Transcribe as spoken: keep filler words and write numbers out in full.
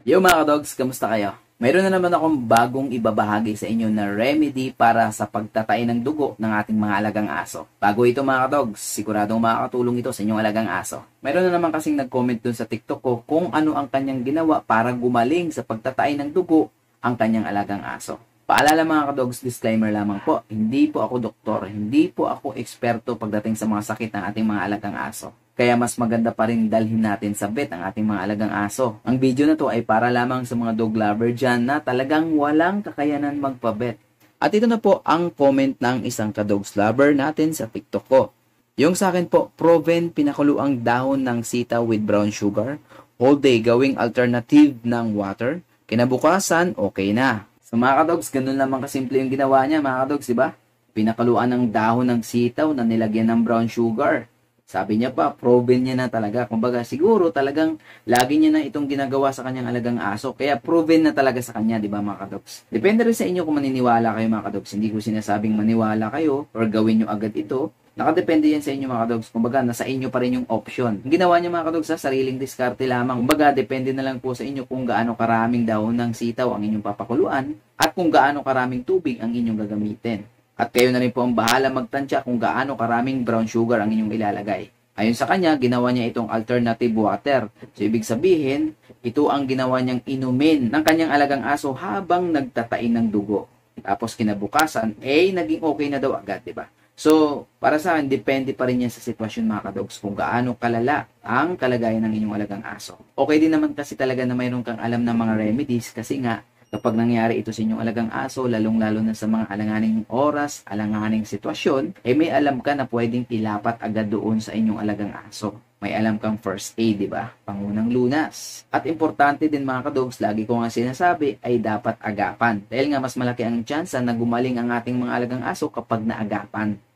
Yo mga kadogs, kamusta kayo? Mayroon na naman akong bagong ibabahagi sa inyo na remedy para sa pagtatay ng dugo ng ating mga alagang aso. Bago ito mga kadogs, siguradong makakatulong ito sa inyong alagang aso. Mayroon na naman kasing nag-comment dun sa TikTok ko kung ano ang kanyang ginawa para gumaling sa pagtatay ng dugo ang kanyang alagang aso. Paalala mga kadogs, disclaimer lamang po, hindi po ako doktor, hindi po ako eksperto pagdating sa mga sakit ng ating mga alagang aso. Kaya mas maganda pa rin dalhin natin sa vet ang ating mga alagang aso. Ang video na to ay para lamang sa mga dog lover dyan na talagang walang kakayanan magpa-vet. At ito na po ang comment ng isang ka-dogs lover natin sa TikTok ko. Yung sa akin po, proven pinakulo ang dahon ng sitaw with brown sugar, whole day gawing alternative ng water, kinabukasan okay na. So mga ka-dogs, ganun lamang kasimple yung ginawa niya mga ka-dogs, diba? Pinakaluan ng dahon ng sitaw na nilagyan ng brown sugar. Sabi niya pa, proven niya na talaga. Kumbaga, siguro talagang lagi niya na itong ginagawa sa kanyang alagang aso. Kaya proven na talaga sa kanya, di ba mga kadogs? Depende rin sa inyo kung maniniwala kayo mga kadogs. Hindi ko sinasabing maniwala kayo or gawin nyo agad ito. Nakadepende yan sa inyo mga kadogs. Kumbaga, nasa inyo pa rin yung option. Ang ginawa niya mga kadogs sa sariling diskarte lamang. Kumbaga, depende na lang po sa inyo kung gaano karaming dahon ng sitaw ang inyong papakuluan at kung gaano karaming tubig ang inyong gagamitin. At kayo na rin po ang bahala magtansya kung gaano karaming brown sugar ang inyong ilalagay. Ayon sa kanya, ginawa niya itong alternative water. So, ibig sabihin, ito ang ginawa niyang inumin ng kanyang alagang aso habang nagtatain ng dugo. Tapos kinabukasan, eh, naging okay na daw agad, diba? So, para sa akin, depende pa rin yan sa sitwasyon mga kadogs kung gaano kalala ang kalagayan ng inyong alagang aso. Okay din naman kasi talaga na mayroon kang alam ng mga remedies kasi nga, kapag nangyari ito sa inyong alagang aso, lalong-lalo na sa mga alanganing oras, alanganing sitwasyon, eh may alam ka na pwedeng ilapat agad doon sa inyong alagang aso. May alam kang first aid, di ba? Pangunang lunas. At importante din mga kadogs, lagi ko nga sinasabi, ay dapat agapan. Dahil nga mas malaki ang tsansa na gumaling ang ating mga alagang aso kapag naagapan.